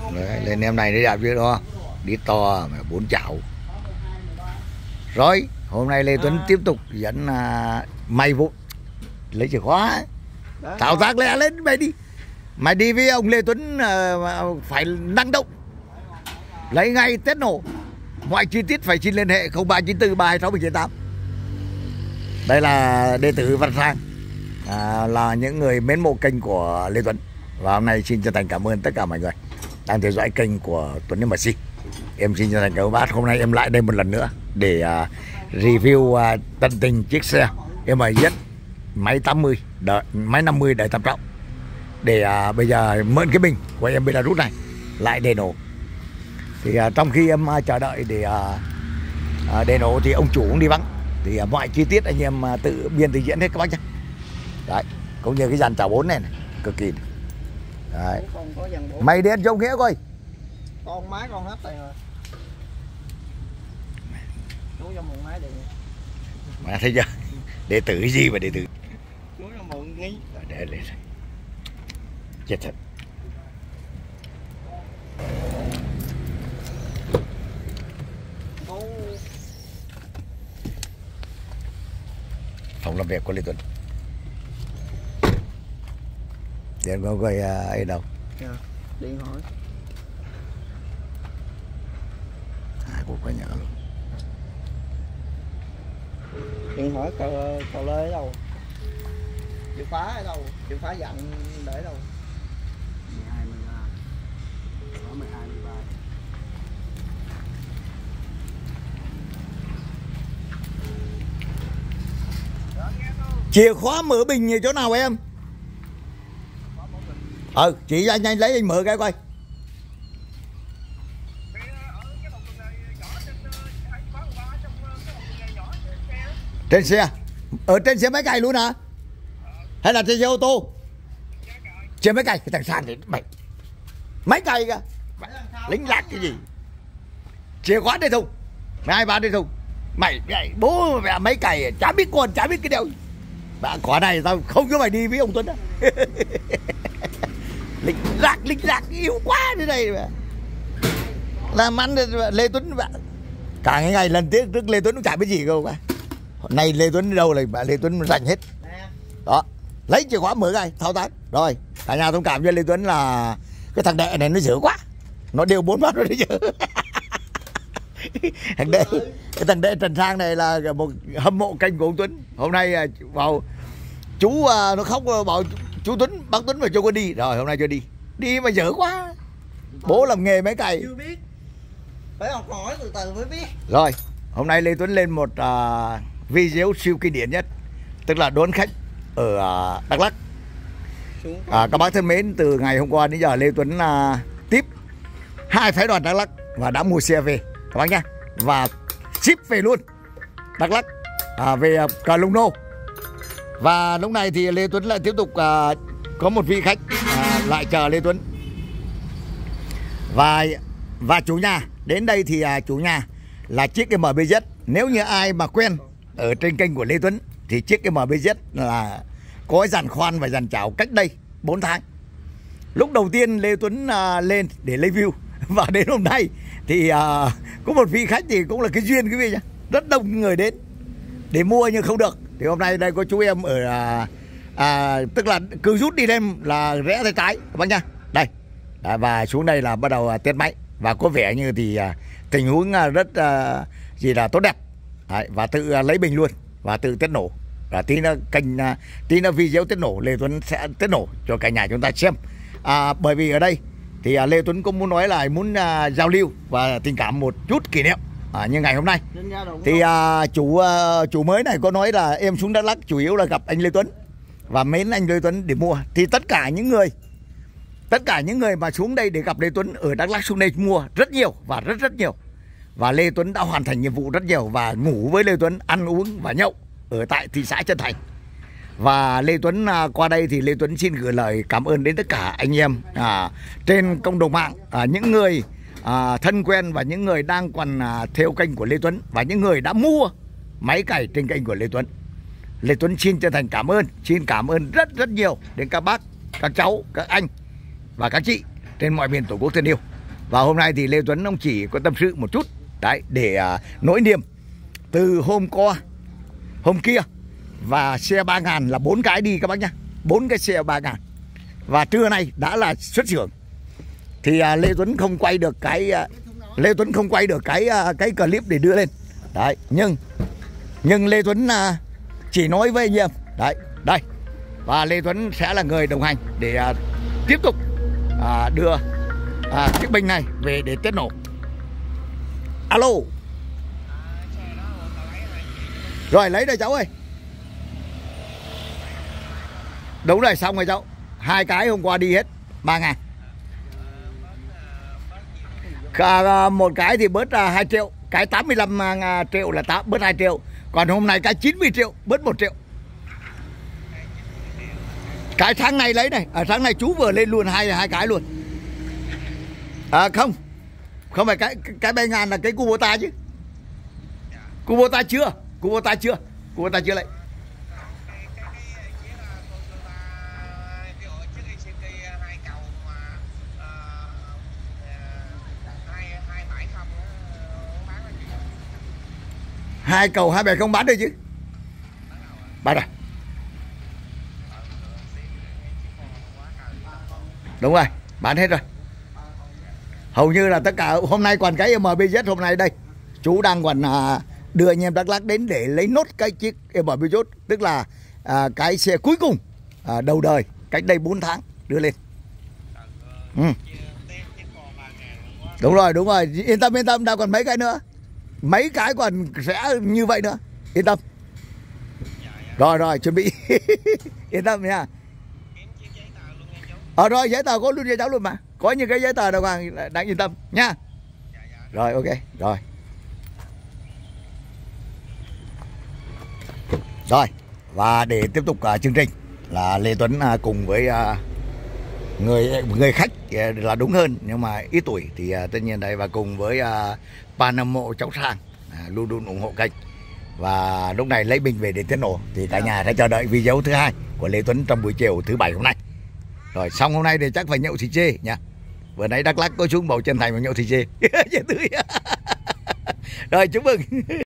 Đấy, lên em này nó đẹp chứ đó, đi to mà 4 chảo. Rồi hôm nay Lê Tuấn tiếp tục dẫn mày vụ lấy chìa khóa, tháo tác lẹ lên mày đi. Mày đi với ông Lê Tuấn phải năng động, lấy ngay tết nổ. Mọi chi tiết phải xin liên hệ 0394 326 798. Đây là đệ tử Văn Sang, là những người mến mộ kênh của Lê Tuấn. Và hôm nay xin chân thành cảm ơn tất cả mọi người đang theo dõi kênh của Tuấn MC. Em xin chân thành cảm ơn bác. Hôm nay em lại đây một lần nữa để review tận tình chiếc xe MZ máy 80 máy 50 đời tam trọng. Để bây giờ mượn cái bình của em Belarus này lại để nổ. Thì trong khi em chờ đợi để nổ thì ông chủ cũng đi vắng. Thì mọi chi tiết anh em tự biên tự diễn hết các bác nhé. Đấy, cũng như cái dàn chảo 4 này, cực kỳ. Đấy. Mày đến cho Nghĩa coi. Con máy con hết rồi. Chú cho mượn máy đi. Mà thấy chưa? Đệ tử cái gì mà đệ tử? Chú cho mượn nghi. Để lên. Chết thật. Phòng làm việc của Lê Tuấn. Điện có gọi ai đâu? Dạ, điện hỏi. Cuộc phải nhớ luôn. Điện hỏi cậu Lê ở đâu? Chìa khóa ở đâu? Chìa khóa dặn để ở đâu? 12, 13. Có 12, 13. Chìa khóa mở bình chỗ nào em? Chị ra nhanh lấy anh mở cái coi. Trên xe? Ở trên xe máy cày luôn hả? Hay là trên xe ô tô? Trên máy cày, cái thằng San thì mày máy cày kìa. Lính lạc cái gì? Chìa khóa đây thùng. Mày 2, 3 đây thùng. Mày bố mẹ máy cày chả biết con, chả biết cái đeo. Bà quả này tao không cho mày đi với ông Tuấn đó. Lịch lạc yêu quá thế này mà. Làm ăn Lê Tuấn bạn. Cả ngày lần trước Lê Tuấn cũng chả biết gì đâu cả. Hôm nay Lê Tuấn đi đâu là Lê Tuấn rành hết. Đó, lấy chìa khóa mở cái thao tác. Rồi, cả nhà thông cảm cho Lê Tuấn là cái thằng đệ này nó dở quá. Nó đều 4 mắt rồi đấy chứ. Cái thằng đệ Trần Sang này là một hâm mộ kênh của ông Tuấn. Hôm nay vào chú nó khóc bảo chú Tuấn, bác Tuấn phải cho con đi. Rồi hôm nay cho đi. Đi mà dở quá. Bố làm nghề máy cày. Chưa biết. Phải học hỏi từ từ mới biết. Rồi, hôm nay Lê Tuấn lên một video siêu kinh điển nhất. Tức là đón khách ở Đắk Lắk. Các bác thân mến, từ ngày hôm qua đến giờ Lê Tuấn tiếp 2 phái đoàn Đắk Lắk và đã mua xe về các bác nhá. Và ship về luôn Đắk Lắk, về Krông Nô. Và lúc này thì Lê Tuấn lại tiếp tục có một vị khách lại chờ Lê Tuấn. Và chủ nhà đến đây thì chủ nhà là chiếc MBZ. Nếu như ai mà quen ở trên kênh của Lê Tuấn thì chiếc MBZ là có dàn khoan và dàn chảo cách đây 4 tháng. Lúc đầu tiên Lê Tuấn lên để review. Và đến hôm nay thì có một vị khách thì cũng là cái duyên quý vị nhá. Rất đông người đến để mua nhưng không được. Thì hôm nay đây có chú em ở tức là cứ rút đi lên là rẽ tay trái các bác nha. Đây. Và xuống đây là bắt đầu test máy. Và có vẻ như thì tình huống rất gì là tốt đẹp. Đấy, và tự lấy bình luôn và tự test nổ. Và tí nữa video test nổ Lê Tuấn sẽ test nổ cho cả nhà chúng ta xem. Bởi vì ở đây thì Lê Tuấn cũng muốn nói là muốn giao lưu và tình cảm một chút kỷ niệm. Như ngày hôm nay thì chủ mới này có nói là em xuống Đắk Lắk chủ yếu là gặp anh Lê Tuấn và mến anh Lê Tuấn để mua. Thì tất cả những người mà xuống đây để gặp Lê Tuấn ở Đắk Lắk xuống đây mua rất nhiều và rất nhiều. Và Lê Tuấn đã hoàn thành nhiệm vụ rất nhiều và ngủ với Lê Tuấn, ăn uống và nhậu ở tại thị xã Trân Thành. Và Lê Tuấn qua đây thì Lê Tuấn xin gửi lời cảm ơn đến tất cả anh em trên cộng đồng mạng, những người thân quen và những người đang còn theo kênh của Lê Tuấn và những người đã mua máy cày trên kênh của Lê Tuấn. Lê Tuấn xin chân thành cảm ơn, xin cảm ơn rất nhiều đến các bác, các cháu, các anh và các chị trên mọi miền Tổ quốc thân yêu. Và hôm nay thì Lê Tuấn ông chỉ có tâm sự một chút đấy để nỗi niềm từ hôm kia và xe 3.000 là 4 cái đi các bác nhá, 4 cái xe 3.000 và trưa nay đã là xuất xưởng thì Lê Tuấn không quay được cái clip để đưa lên đấy, nhưng Lê Tuấn chỉ nói với anh em đấy đây, và Lê Tuấn sẽ là người đồng hành để tiếp tục đưa chiếc bình này về để test nổ. Alo. Rồi lấy đây cháu ơi. Đúng rồi, xong rồi cháu. 2 cái hôm qua đi hết 3.000. Một cái thì bớt 2 triệu. Cái 85 triệu là bớt 2 triệu. Còn hôm nay cái 90 triệu bớt 1 triệu. Cái tháng này lấy này. Ở tháng này chú vừa lên luôn hai cái luôn. Không phải cái 3.000 là cái Kubota chứ. Kubota chưa lấy. Hai cầu 270 bán được chứ? Bán rồi. Đúng rồi, bán hết rồi. Hầu như là tất cả hôm nay còn cái MBZ hôm nay đây. Chú đang còn đưa anh em Đắk Lắk đến để lấy nốt cái chiếc MBZ, tức là cái xe cuối cùng đầu đời cách đây 4 tháng đưa lên. Đúng rồi, yên tâm, đâu còn mấy cái nữa. Mấy cái còn sẽ như vậy nữa. Yên tâm. Rồi chuẩn bị. Yên tâm nha. Rồi giấy tờ có luôn cho cháu luôn mà. Có những cái giấy tờ đâu mà đáng yên tâm nha. Rồi ok, rồi. Rồi, và để tiếp tục chương trình là Lê Tuấn cùng với người khách là đúng hơn nhưng mà ít tuổi thì tất nhiên đây, và cùng với fan hâm mộ cháu Sang luôn luôn ủng hộ kênh. Và lúc này lấy bình về để tiến nổ thì cả nhà sẽ chờ đợi video thứ 2 của Lê Tuấn trong buổi chiều thứ 7 hôm nay. Rồi xong hôm nay thì chắc phải nhậu thịt chê nha. Vừa nãy Đắk Lắk có xuống Bầu Trân Thành mà nhậu thịt chê. Rồi chúc mừng.